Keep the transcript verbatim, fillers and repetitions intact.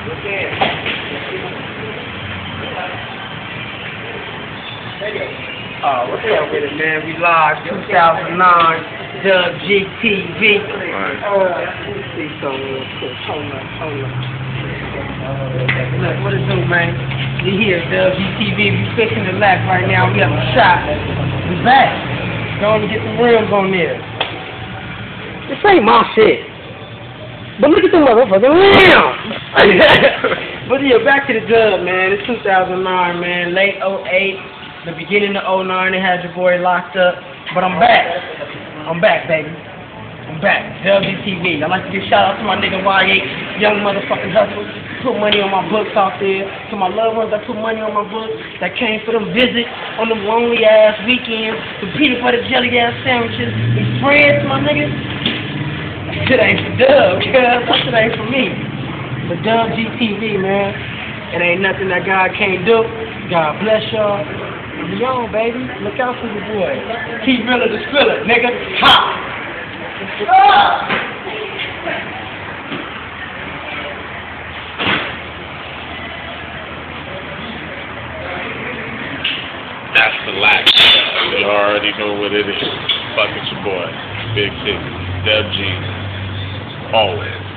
Oh, what's up with it, man? We live two thousand nine, Dub G T V. Right. Uh, let me see something real quick. Hold up, hold up. Look, what it do, man? We here, Dub G T V. We fixing the lap right now. We have a shot. We back. Going to get some rims on there. This ain't my shit. But look at the motherfucking rims. But yeah, back to the dub, man. It's two thousand nine, man. Late oh eight. The beginning of oh nine, they had your boy locked up. But I'm back. I'm back, baby. I'm back. W T V. I like to give shout out to my nigga Y eight, young motherfucking hustle. Put money on my books out there. To my loved ones that put money on my books, that came for them visits on them lonely ass weekends, the peanut butter jelly ass sandwiches, these friends, my niggas. That shit ain't for Dub, cuz. That shit ain't for me. But Dub G T V, man. It ain't nothing that God can't do. God bless y'all. We on, baby. Look out for your boy. Keep realer the spiller, nigga. Ha! Ah! That's the lack. You already know what it is. Fuck it's your boy. Big City. Dub G. Always.